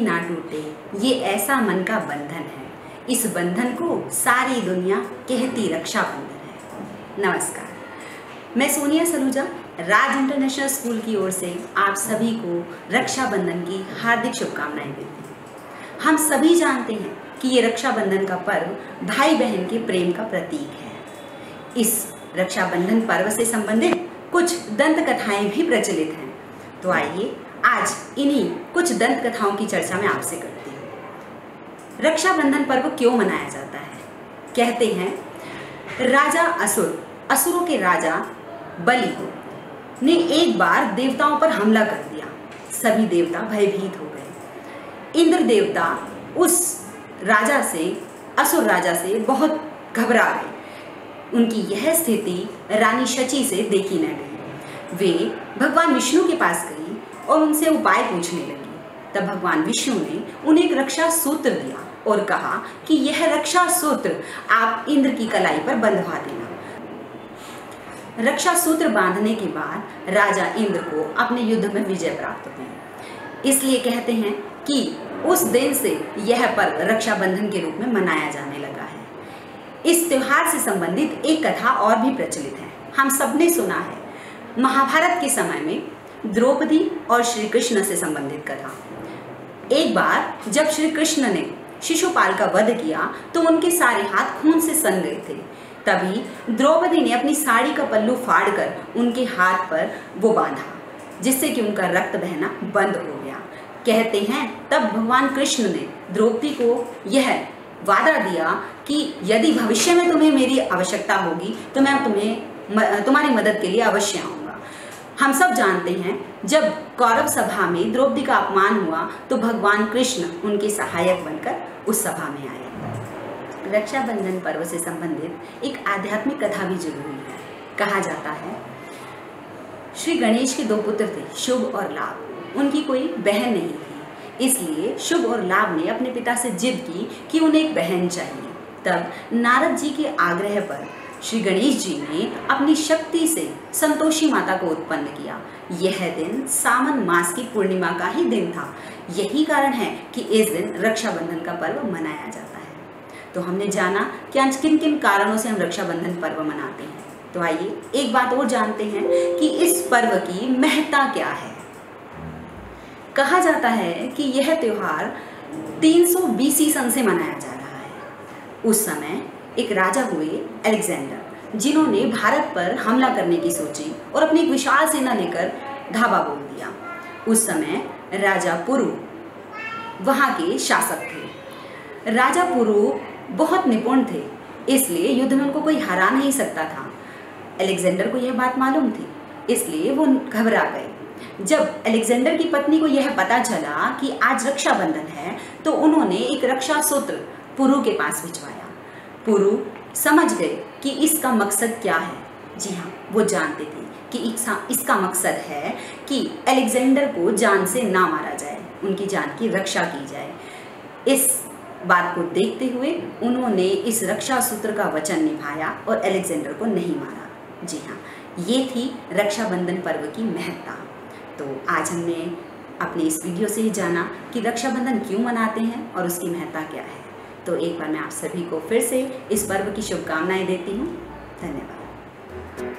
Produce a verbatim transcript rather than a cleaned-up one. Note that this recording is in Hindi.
ना टूटे, ये ऐसा मन का बंधन है, इस बंधन को सारी दुनिया कहती रक्षाबंधन है। नमस्कार, मैं सोनिया सलूजा राज इंटरनेशनल स्कूल की ओर से आप सभी को रक्षाबंधन की हार्दिक शुभकामनाएं देती हूँ। हम सभी जानते हैं कि ये रक्षाबंधन का पर्व भाई बहन के प्रेम का प्रतीक है। इस रक्षाबंधन पर्व से संबंधित कुछ दंत कथाएं भी प्रचलित हैं। तो आइए आज इन्हीं कुछ दंत कथाओं की चर्चा मैं आपसे करती हूँ। रक्षाबंधन पर्व क्यों मनाया जाता है? कहते हैं राजा असुर, असुरों के राजा बलि ने एक बार देवताओं पर हमला कर दिया। सभी देवता भयभीत हो गए। इंद्र देवता उस राजा से, असुर राजा से बहुत घबरा गए। उनकी यह स्थिति रानी शची से देखी न गई। वे भगवान विष्णु के पास गई और उनसे उपाय पूछने लगी। तब भगवान विष्णु ने उन्हें एक रक्षा सूत्र दिया और कहा कि यह रक्षा सूत्र आप इंद्र की कलाई पर बंधवा देना। रक्षा सूत्र बांधने के बाद राजा इंद्र को अपने युद्ध में विजय प्राप्त हुई। इसलिए कहते हैं कि उस दिन से यह पर्व रक्षाबंधन के रूप में मनाया जाने लगा है। इस त्योहार से संबंधित एक कथा और भी प्रचलित है। हम सबने सुना है, महाभारत के समय में द्रौपदी और श्री कृष्ण से संबंधित कथा। एक बार जब श्री कृष्ण ने शिशुपाल का वध किया तो उनके सारे हाथ खून से सन गए थे। तभी द्रौपदी ने अपनी साड़ी का पल्लू फाड़कर उनके हाथ पर वो बांधा, जिससे कि उनका रक्त बहना बंद हो गया। कहते हैं तब भगवान कृष्ण ने द्रौपदी को यह वादा दिया कि यदि भविष्य में तुम्हें मेरी आवश्यकता होगी तो मैं तुम्हें तुम्हारी मदद के लिए अवश्य आऊँगा। हम सब जानते हैं जब कौरव सभा में द्रौपदी का अपमान हुआ तो भगवान कृष्ण उनके सहायक बनकर उस सभा में आए। रक्षाबंधन पर्व से संबंधित एक आध्यात्मिक कथा भी जुड़ी हुई है। कहा जाता है श्री गणेश के दो पुत्र थे, शुभ और लाभ। उनकी कोई बहन नहीं थी, इसलिए शुभ और लाभ ने अपने पिता से जिद की कि उन्हें एक बहन चाहिए। तब नारद जी के आग्रह पर श्री गणेश जी ने अपनी शक्ति से संतोषी माता को उत्पन्न किया। यह दिन सावन मास की पूर्णिमा का ही दिन था। यही कारण है कि इस दिन रक्षाबंधन का पर्व मनाया जाता है। तो हमने जाना कि आज किन किन कारणों से हम रक्षाबंधन पर्व मनाते हैं। तो आइए एक बात और जानते हैं कि इस पर्व की महत्ता क्या है। कहा जाता है कि यह त्योहार तीन सौ बीसी सन से मनाया जा रहा है। उस समय एक राजा हुए अलेक्जेंडर, जिन्होंने भारत पर हमला करने की सोची और अपनी एक विशाल सेना लेकर धावा बोल दिया। उस समय राजा पुरु वहाँ के शासक थे। राजा पुरु बहुत निपुण थे, इसलिए युद्ध में उनको कोई हरा नहीं सकता था। अलेक्जेंडर को यह बात मालूम थी, इसलिए वो घबरा गए। जब अलेक्जेंडर की पत्नी को यह पता चला कि आज रक्षाबंधन है तो उन्होंने एक रक्षा सूत्र पुरु के पास भिजवाया। पुरु समझ गए कि इसका मकसद क्या है। जी हाँ, वो जानते थे कि इसका मकसद है कि अलेक्जेंडर को जान से ना मारा जाए, उनकी जान की रक्षा की जाए। इस बात को देखते हुए उन्होंने इस रक्षा सूत्र का वचन निभाया और अलेक्जेंडर को नहीं मारा। जी हाँ, ये थी रक्षाबंधन पर्व की महत्ता। तो आज हमने अपने इस वीडियो से ही जाना कि रक्षाबंधन क्यों मनाते हैं और उसकी महत्ता क्या है। तो एक बार मैं आप सभी को फिर से इस पर्व की शुभकामनाएं देती हूँ। धन्यवाद।